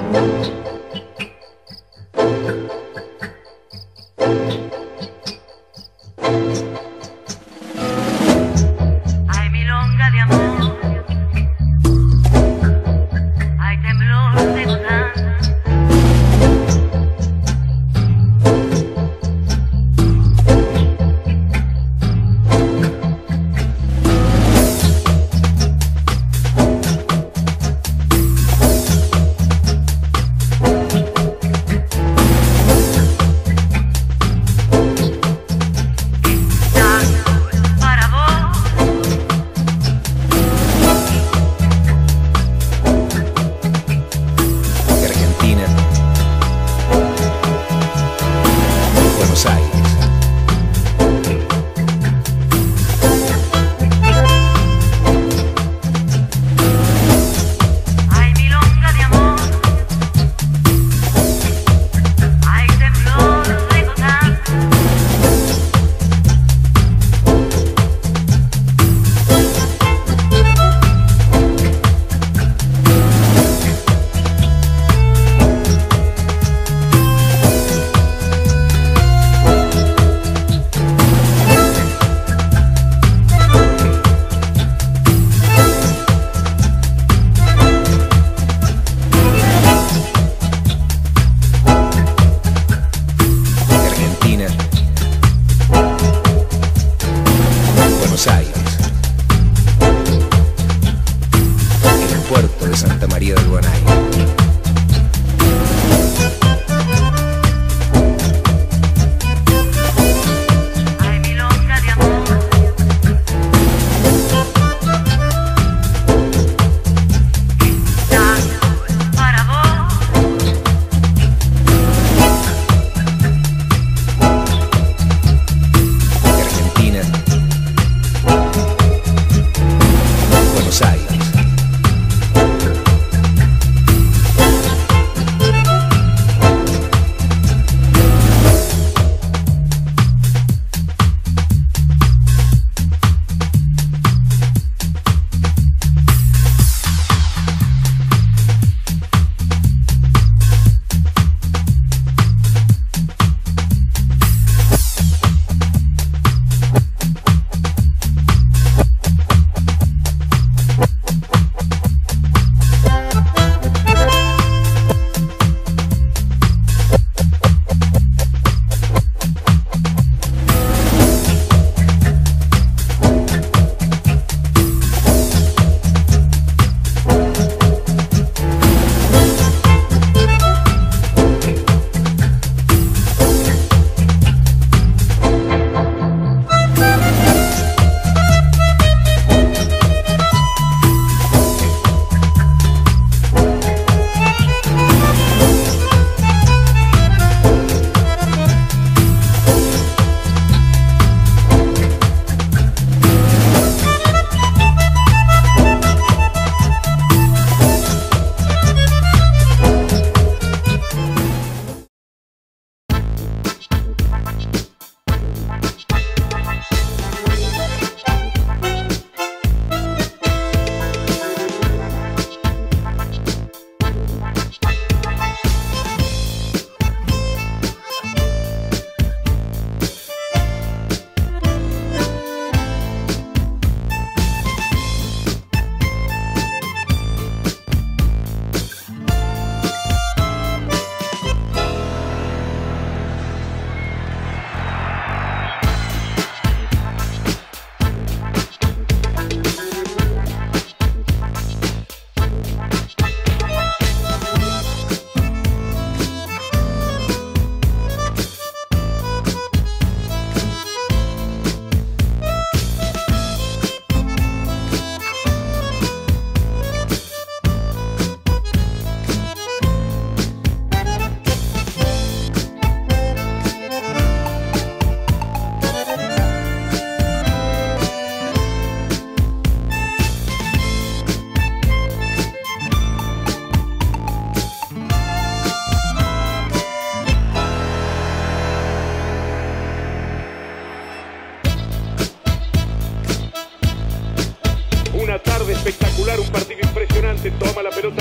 Hay milonga de amor, hay temblor de gozar.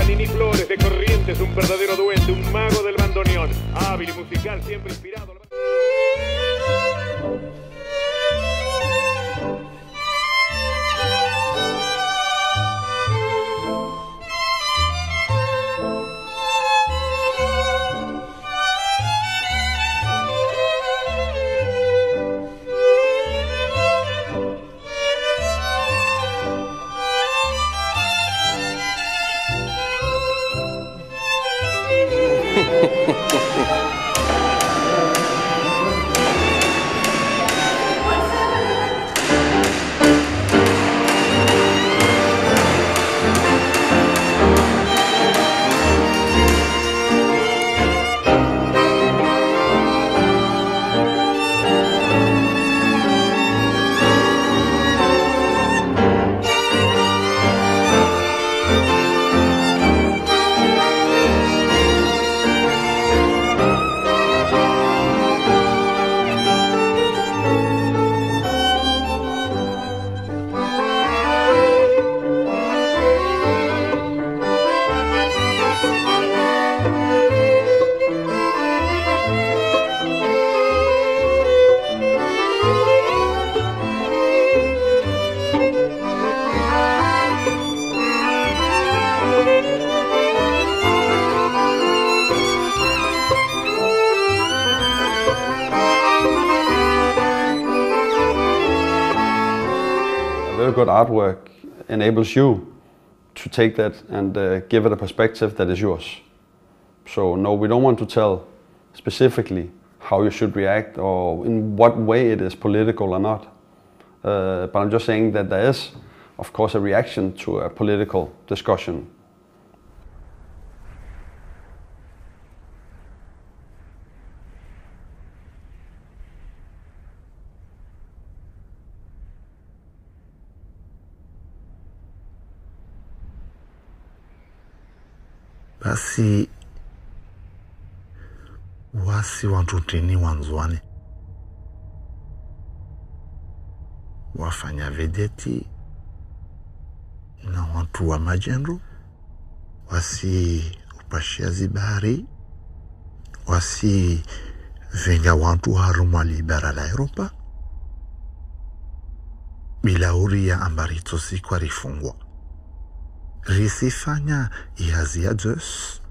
Nini Flores de Corrientes, un verdadero duende, un mago del bandoneón, hábil y musical, siempre inspirado. Very good artwork enables you to take that and give it a perspective that is yours. So no, we don't want to tell specifically how you should react or in what way it is political or not. But I'm just saying that there is, of course, a reaction to a political discussion. Basi wasi wantutini wanzwani wafanya vedeti na watu wa majengo wasi upashia zibari wasi venga watu haruma libera la Europa bila uria ambarito sikwa rifungwa risifanya ihazia Zeus.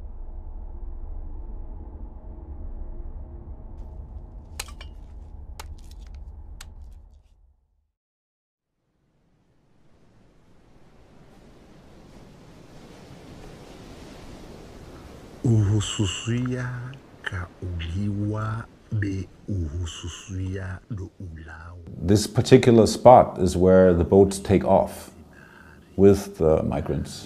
Uhususuya ka uliwa be uhususuya do ulao. This particular spot is where the boats take off with the migrants.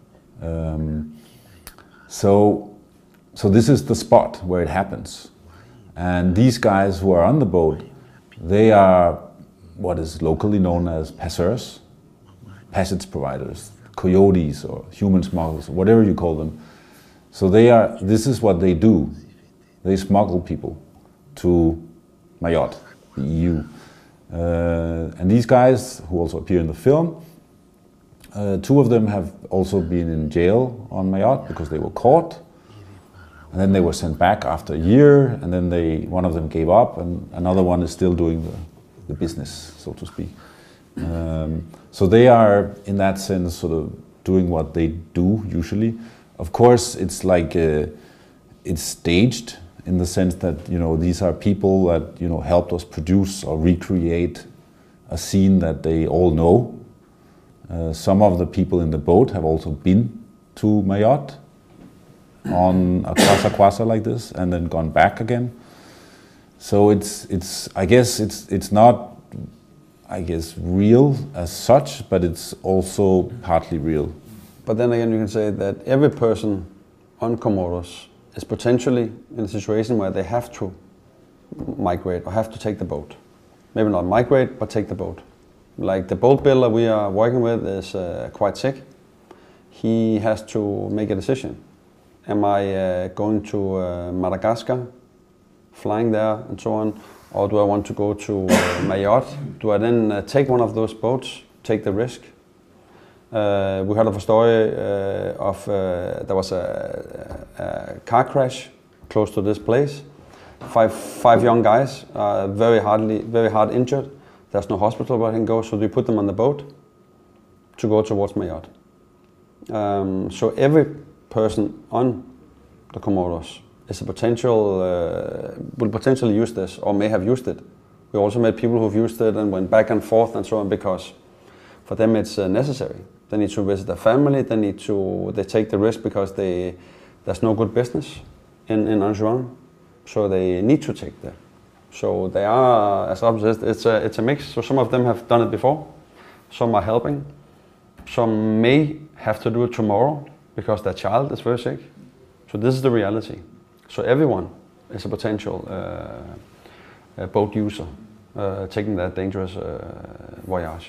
So this is the spot where it happens. And these guys who are on the boat, they are what is locally known as passeurs, passage providers, coyotes or human smugglers, whatever you call them. So this is what they do. They smuggle people to Mayotte, the EU. And these guys, who also appear in the film, two of them have also been in jail on Mayotte because they were caught. And then they were sent back after a year, and then one of them gave up, and another one is still doing the business, so to speak. So they are, in that sense, sort of doing what they do usually. Of course, it's like it's staged in the sense that these are people that helped us produce or recreate a scene that they all know. Some of the people in the boat have also been to Mayotte on a kwasa like this and then gone back again. So I guess it's not real as such, but it's also partly real. But then again, you can say that every person on Comoros is potentially in a situation where they have to migrate or have to take the boat. Maybe not migrate, but take the boat. Like the boat builder we are working with is quite sick. He has to make a decision. Am I going to Madagascar, flying there and so on, or do I want to go to Mayotte? Do I then take one of those boats, take the risk? We heard of a story of there was a car crash close to this place. Five young guys, very hard injured. There's no hospital where they can go, so we put them on the boat to go towards Mayotte. So every person on the Comoros is a potential, will potentially use this or may have used it. We also met people who've used it and went back and forth and so on because for them it's necessary. They need to visit their family, they take the risk because there's no good business in Anjouan, so they need to take that. So they are, as Rob says, it's a mix. So some of them have done it before, some are helping, some may have to do it tomorrow because their child is very sick. So this is the reality. So everyone is a potential boat user taking that dangerous voyage.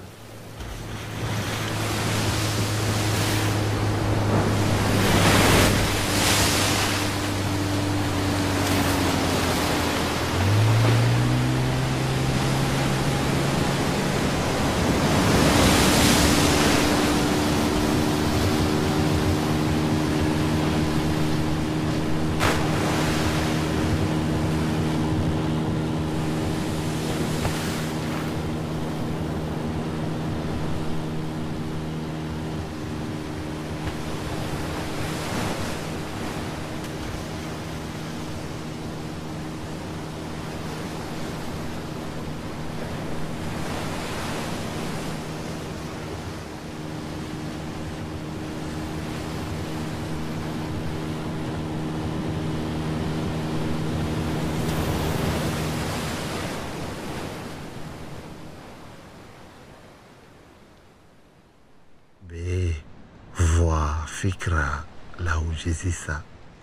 Fikra la ujizisa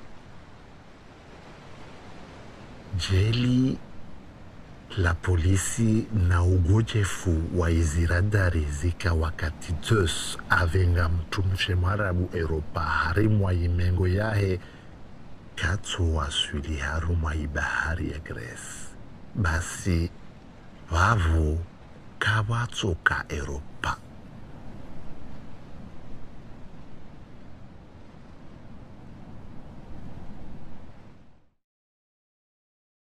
jeli la polisi na ugojefu wa iziradari zika wakati Zeus avenga mtumche marabu Europa harimwa imengo yahe katsu waswili harumwa ibahari ya Greece basi wavu kawatsoka Europa